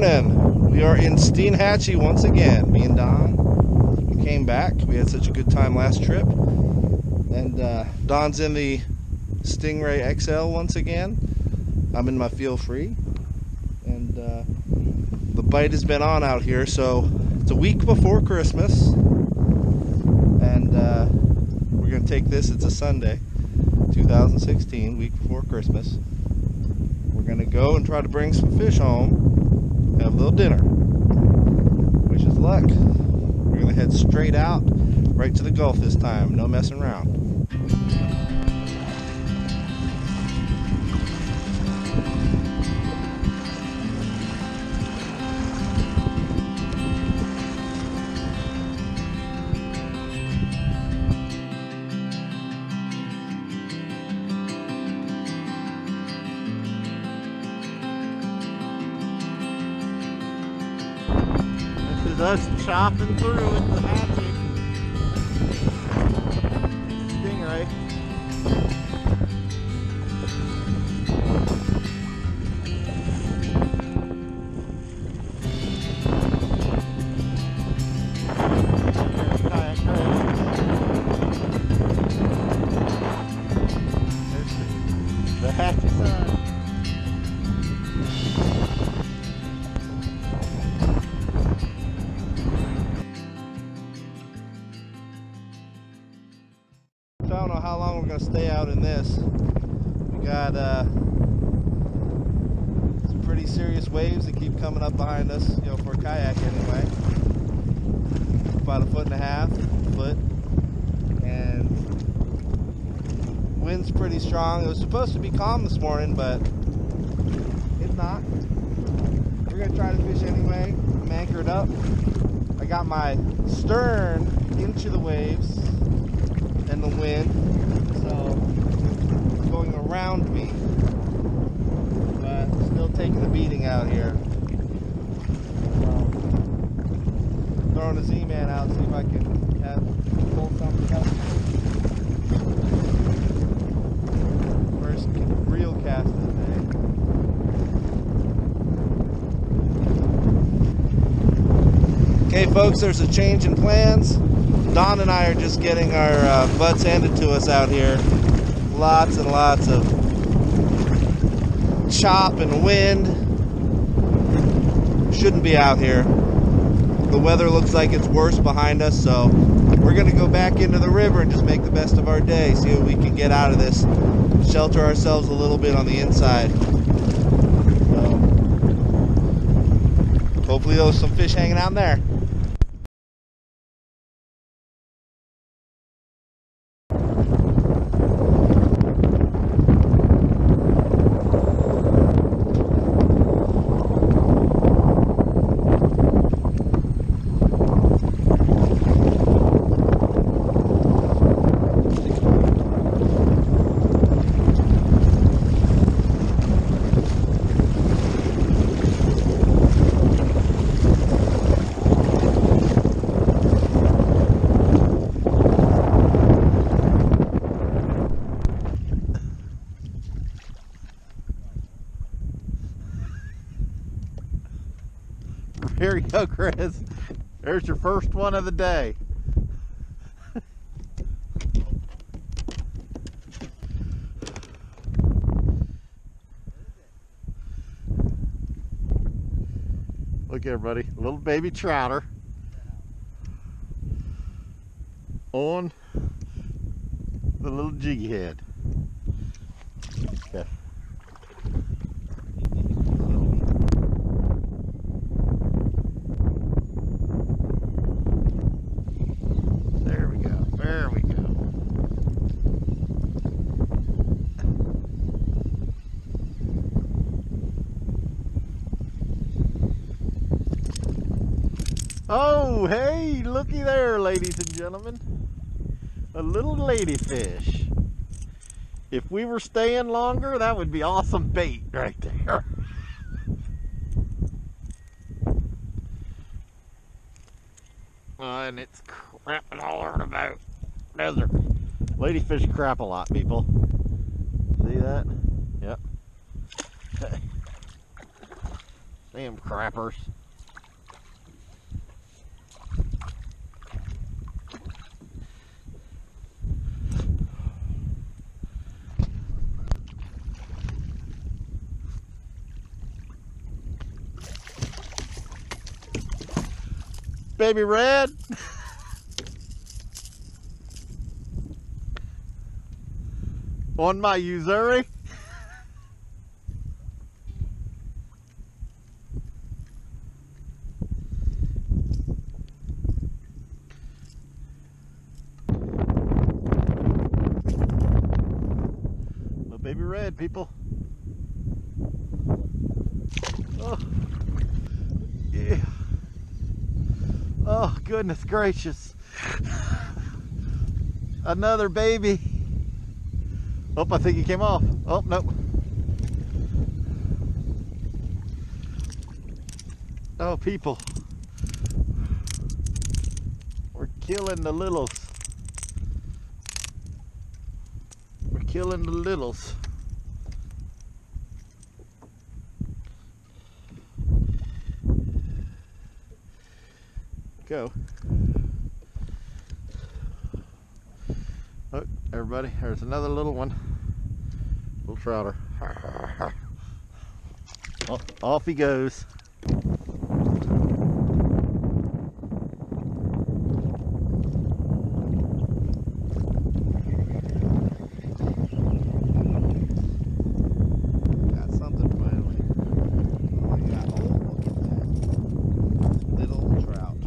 morning. We are in Steinhatchee once again. Me and Don. We came back. We had such a good time last trip. And Don's in the Stingray XL once again. I'm in my Feelfree. And the bite has been on out here. So it's a week before Christmas. And we're going to take this. It's a Sunday, 2016, week before Christmas. We're going to go and try to bring some fish home, have a little dinner. Wish us luck. We're going to head straight out, right to the Gulf this time. No messing around. Us chopping through with the hatchet. Stingray. Kayak Chris. There's the hatchet side. I don't know how long we're going to stay out in this. We got some pretty serious waves that keep coming up behind us, you know, for a kayak anyway. About 1.5 foot. And wind's pretty strong. It was supposed to be calm this morning, but it's not. We're going to try to fish anyway. I'm anchored up. I got my stern into the waves and the wind, so it's going around me, but still taking the beating out here. Throwing a Z-Man out, see if I can pull something up. First real cast of the day. Okay folks, there's a change in plans. Don and I are just getting our butts handed to us out here. Lots and lots of chop and wind. Shouldn't be out here. The weather looks like it's worse behind us, so we're going to go back into the river and just make the best of our day. See what we can get out of this. Shelter ourselves a little bit on the inside. So, hopefully there's some fish hanging out in there. Here you go, Chris. There's your first one of the day. Look here, buddy. Little baby trouter on the little jiggy head. Okay. Oh, hey, looky there, ladies and gentlemen. A little ladyfish. If we were staying longer, that would be awesome bait right there. And it's crapping all around about. Desert. Ladyfish crap a lot, people. See that? Yep. Okay. Damn crappers. Baby red. On my Uzuri. Little baby red, people. Oh, yeah. Oh, goodness gracious. Another baby. Oh, I think he came off. Oh, nope. Oh, people. We're killing the littles. We're killing the littles. Go. Look, everybody, there's another little one. Little trouter. Oh, off he goes. Got something finally. Oh yeah, oh look at that. Little trout.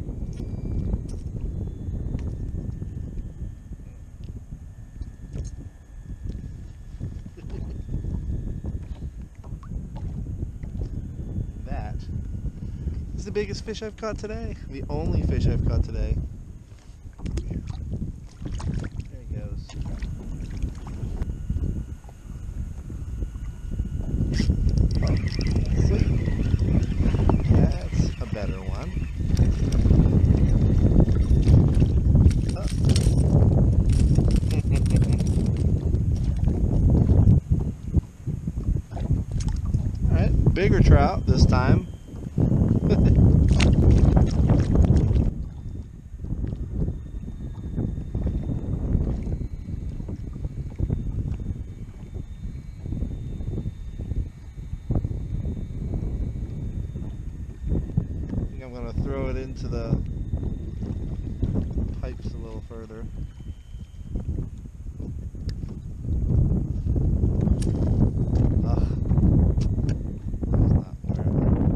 That is the biggest fish I've caught today. The only fish I've caught today. There he goes. Sweet. That's a better one. Alright, bigger trout this time. I'm going to throw it into the pipes a little further. Ugh. That's not worth it.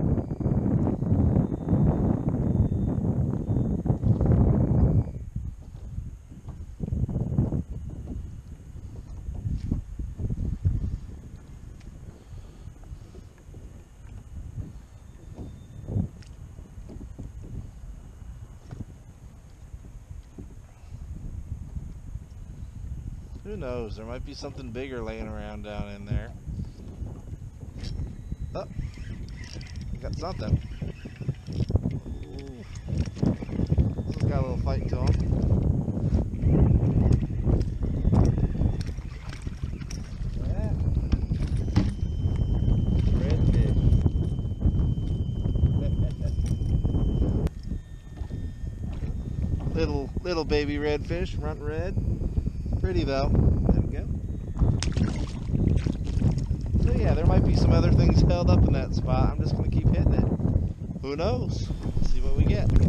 Who knows? There might be something bigger laying around down in there. Oh, I got something. Ooh. This has got a little fight to him. Yeah. Redfish. little baby redfish, front red. Pretty though. There we go. So yeah, there might be some other things held up in that spot. I'm just going to keep hitting it. Who knows? See what we get. I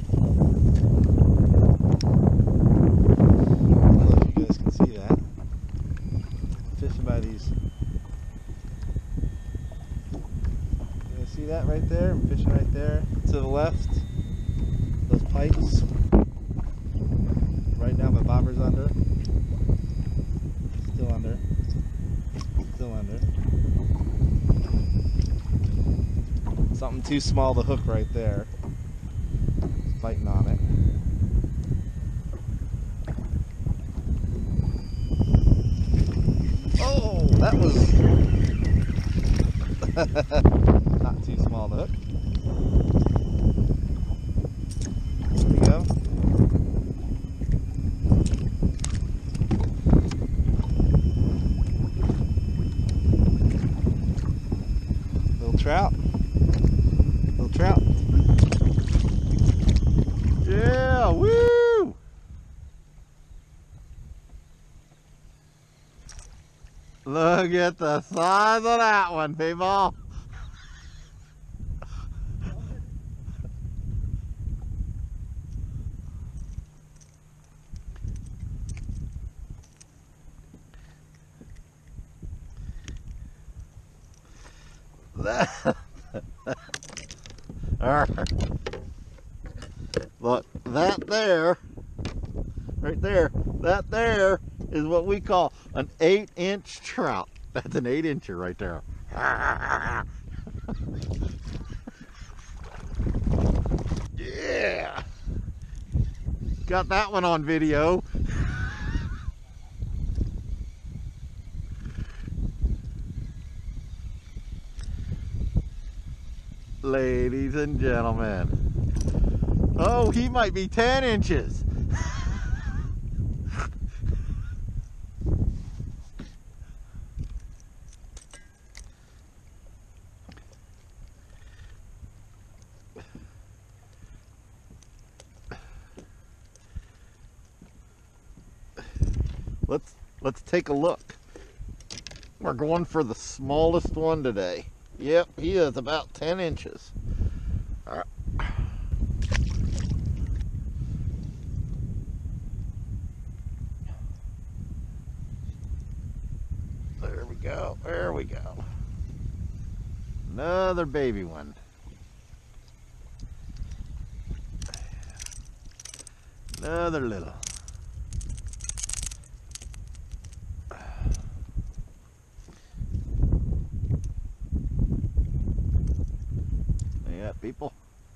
don't know if you guys can see that. I'm fishing by these. You guys see that right there? I'm fishing right there. To the left. Those pipes. Right now my bobber's under. Still under. Still under. Something too small to hook right there. It's fighting on it. Oh, that was not too small to hook. There we go. Little trout. little trout. Yeah, woo! Look at the size of that one, people. Look, that there, right there, that there is what we call an 8-inch trout. That's an 8-incher right there. Yeah! Got that one on video. Ladies and gentlemen. Oh, he might be 10 inches. Let's take a look. We're going for the smallest one today. Yep, he is about 10 inches. All right. There we go. There we go. Another baby one. Another little. Yeah, people.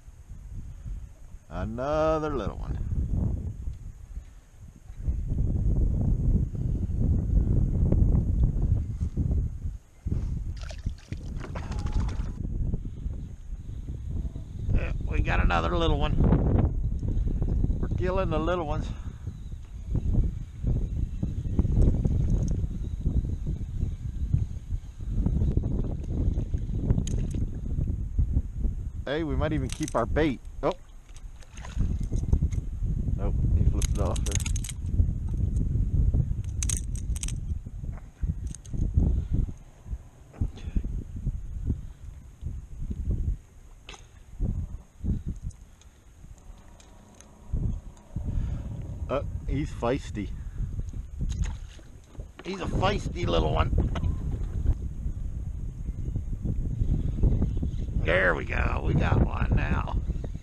Another little one. Yeah, we got another little one. We're killing the little ones. Hey, we might even keep our bait. Oh. Nope, he flipped it off there. He's feisty. He's a feisty little one. There we go. We got one now.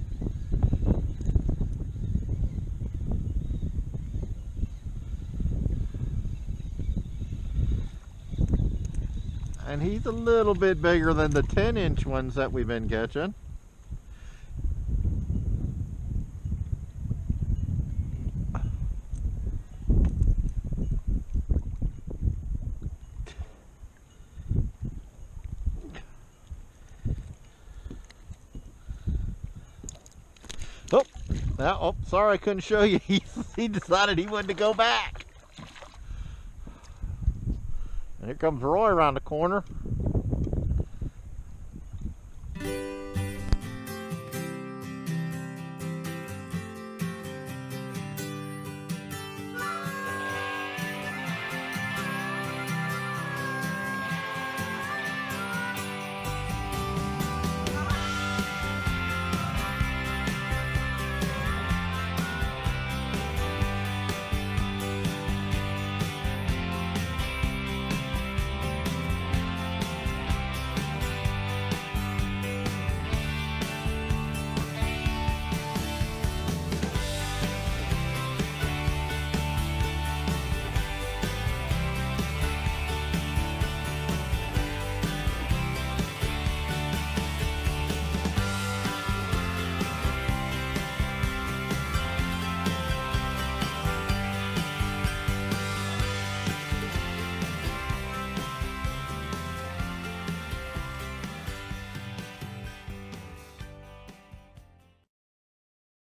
And he's a little bit bigger than the 10-inch ones that we've been catching. Oh, now, oh, sorry I couldn't show you. He decided he wanted to go back. And here comes Roy around the corner.